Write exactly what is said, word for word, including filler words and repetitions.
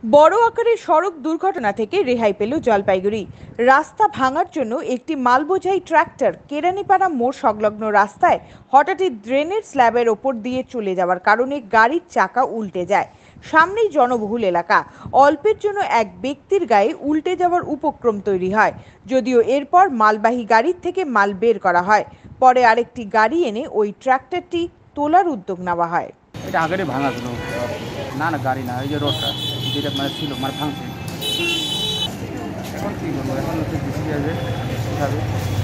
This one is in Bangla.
বড় আকারের সড়ক দুর্ঘটনা থেকে রেহাই পেল জলপাইগুড়ি। রাস্তা ভাঙার জন্য একটি মালবোঝাই ট্রাক্টর কেরানীপাড়া মোড় সংলগ্ন রাস্তায় হঠাৎই ড্রেনের স্ল্যাবের ওপর দিয়ে চলে যাওয়ার কারণে গাড়ির চাকা উল্টে যায়। সামনেই জনবহুল এলাকা, অল্পের জন্য এক ব্যক্তির গায়ে উল্টে যাওয়ার উপক্রম তৈরি হয়। যদিও এরপর মালবাহী গাড়ির থেকে মাল বের করা হয়, পরে আরেকটি গাড়ি এনে ওই ট্রাক্টরটি তোলার উদ্যোগ নেওয়া হয়। এটা আগেরই ভাঙা ছিল। না না গাড়ি না, এই যে রোডটা যেটা মানে ছিল মানে ভাঙছে। এখন কী করবো, এখন হচ্ছে ডিসি আসবে, উঠাবে।